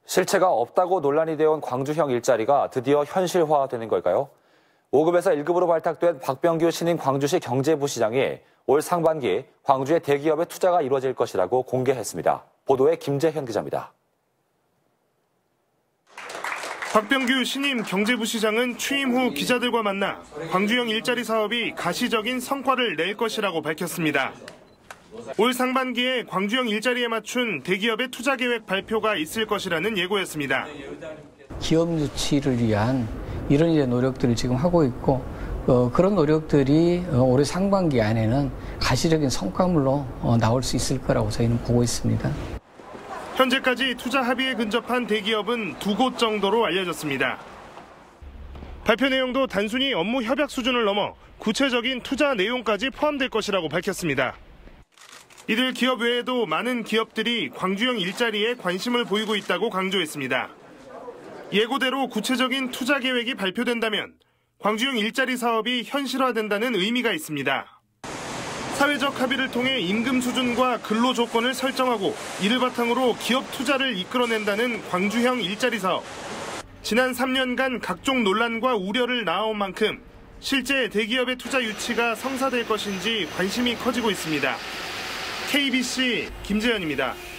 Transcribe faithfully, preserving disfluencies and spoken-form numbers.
실체가 없다고 논란이 되어온 광주형 일자리가 드디어 현실화되는 걸까요? 오 급에서 일 급으로 발탁된 박병규 신임 광주시 경제부시장이 올 상반기 광주의 대기업의 투자가 이루어질 것이라고 공개했습니다. 보도에 김재현 기자입니다. 박병규 신임 경제부시장은 취임 후 기자들과 만나 광주형 일자리 사업이 가시적인 성과를 낼 것이라고 밝혔습니다. 올 상반기에 광주형 일자리에 맞춘 대기업의 투자 계획 발표가 있을 것이라는 예고였습니다. 기업 유치를 위한 이런 이제 노력들을 지금 하고 있고 어, 그런 노력들이 올해 상반기 안에는 가시적인 성과물로 어, 나올 수 있을 거라고 저희는 보고 있습니다. 현재까지 투자 합의에 근접한 대기업은 두 곳 정도로 알려졌습니다. 발표 내용도 단순히 업무 협약 수준을 넘어 구체적인 투자 내용까지 포함될 것이라고 밝혔습니다. 이들 기업 외에도 많은 기업들이 광주형 일자리에 관심을 보이고 있다고 강조했습니다. 예고대로 구체적인 투자 계획이 발표된다면 광주형 일자리 사업이 현실화된다는 의미가 있습니다. 사회적 합의를 통해 임금 수준과 근로 조건을 설정하고 이를 바탕으로 기업 투자를 이끌어낸다는 광주형 일자리 사업. 지난 삼 년간 각종 논란과 우려를 낳아온 만큼 실제 대기업의 투자 유치가 성사될 것인지 관심이 커지고 있습니다. 케이비씨 김재현입니다.